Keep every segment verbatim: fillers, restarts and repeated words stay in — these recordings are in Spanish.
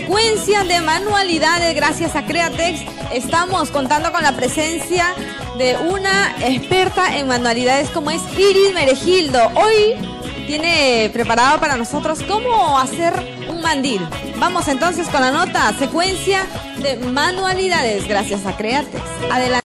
secuencia de manualidades gracias a Createx. Estamos contando con la presencia de una experta en manualidades como es Iris Meregildo. Hoy tiene preparado para nosotros cómo hacer un mandil. Vamos entonces con la nota, secuencia de manualidades gracias a Createx. Adelante.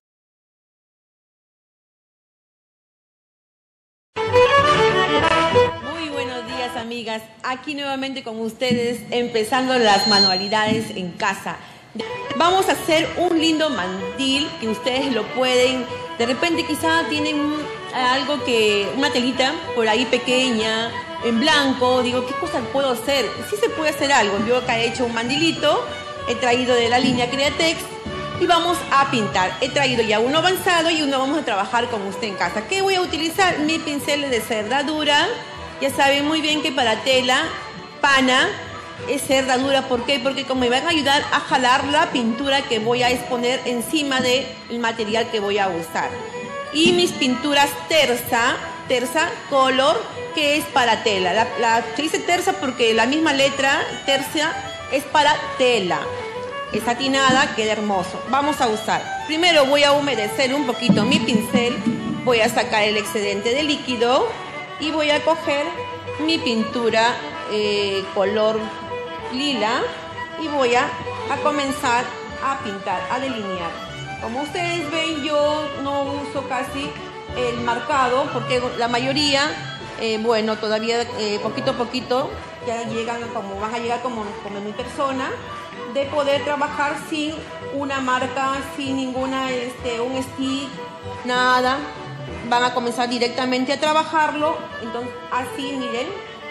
Amigas, aquí nuevamente con ustedes, empezando las manualidades en casa. Vamos a hacer un lindo mandil que ustedes lo pueden, de repente quizá tienen un, algo que, una telita por ahí pequeña, en blanco, digo, ¿qué cosa puedo hacer? Sí se puede hacer algo. Yo acá he hecho un mandilito, he traído de la línea Createx y vamos a pintar. He traído ya uno avanzado y uno vamos a trabajar con usted en casa. ¿Qué voy a utilizar? Mi pincel de cerradura. Ya saben muy bien que para tela, pana, es cerradura. ¿Por qué? Porque como me van a ayudar a jalar la pintura que voy a exponer encima del material que voy a usar. Y mis pinturas terza, terza color, que es para tela. La, la, se dice terza porque la misma letra, tercia, es para tela. Es satinada, queda hermoso. Vamos a usar. Primero voy a humedecer un poquito mi pincel. Voy a sacar el excedente de líquido. Y voy a coger mi pintura eh, color lila y voy a, a comenzar a pintar, a delinear. Como ustedes ven, yo no uso casi el marcado porque la mayoría, eh, bueno, todavía eh, poquito a poquito ya llegan como, van a llegar como, como mi persona, de poder trabajar sin una marca, sin ninguna, este, un stick, nada. Van a comenzar directamente a trabajarlo, entonces así miren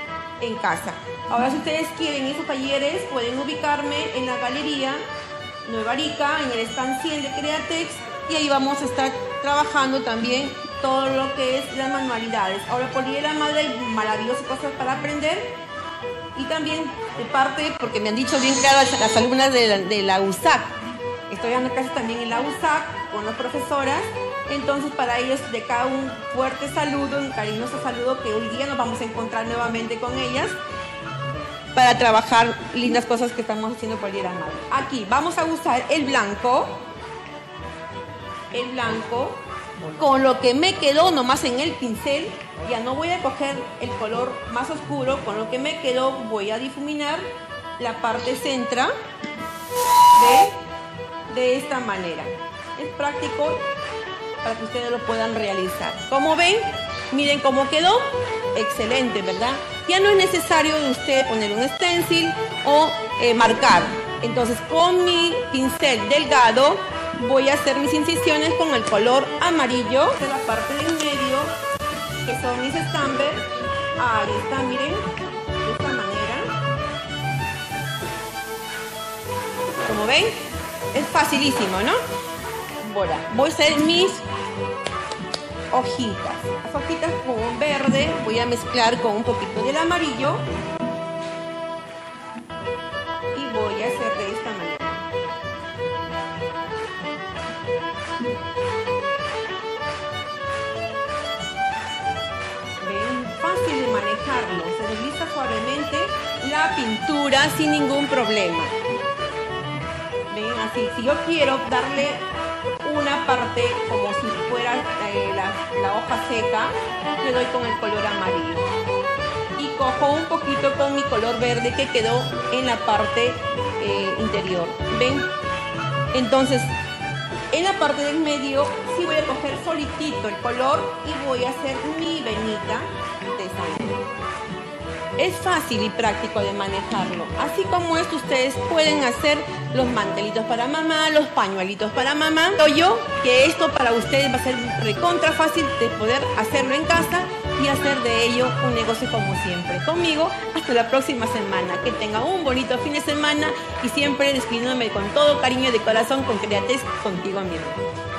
en casa. Ahora si ustedes quieren esos talleres pueden ubicarme en la galería Nueva Arica, en el stand cien de Createx, y ahí vamos a estar trabajando también todo lo que es las manualidades. Ahora por día de la madre hay maravillosas cosas para aprender y también de parte, porque me han dicho bien claro las, las alumnas de la, de la U S A C, estoy dando clases también en la U S A C con las profesoras. Entonces para ellos de cada un fuerte saludo, un cariñoso saludo, que hoy día nos vamos a encontrar nuevamente con ellas para trabajar lindas cosas que estamos haciendo por el Día de la Madre. Aquí vamos a usar el blanco, el blanco, con lo que me quedó nomás en el pincel. Ya no voy a coger el color más oscuro, con lo que me quedó voy a difuminar la parte central de, de esta manera. Es práctico para que ustedes lo puedan realizar. Como ven, miren cómo quedó. Excelente, ¿verdad? Ya no es necesario de usted poner un stencil o eh, marcar. Entonces, con mi pincel delgado voy a hacer mis incisiones con el color amarillo de la parte del medio, que son mis estamper. Ahí está, miren, de esta manera. Como ven, es facilísimo, ¿no? Ahora, voy a hacer mis hojitas. Las hojitas con verde voy a mezclar con un poquito del amarillo y voy a hacer de esta manera. Ven, fácil de manejarlo. Se desliza suavemente la pintura sin ningún problema. Ven, así. Si yo quiero darle una parte como si fuera eh, la, la hoja seca, le doy con el color amarillo y cojo un poquito con mi color verde que quedó en la parte eh, interior. ¿Ven? Entonces en la parte del medio sí voy a coger solitito el color y voy a hacer mi venita de esa manera. Es fácil y práctico de manejarlo. Así como esto, ustedes pueden hacer los mantelitos para mamá, los pañuelitos para mamá. Yo que esto para ustedes va a ser recontra fácil de poder hacerlo en casa y hacer de ello un negocio como siempre. Conmigo, hasta la próxima semana. Que tengan un bonito fin de semana y siempre despidiéndome con todo cariño de corazón con Createx, contigo mismo.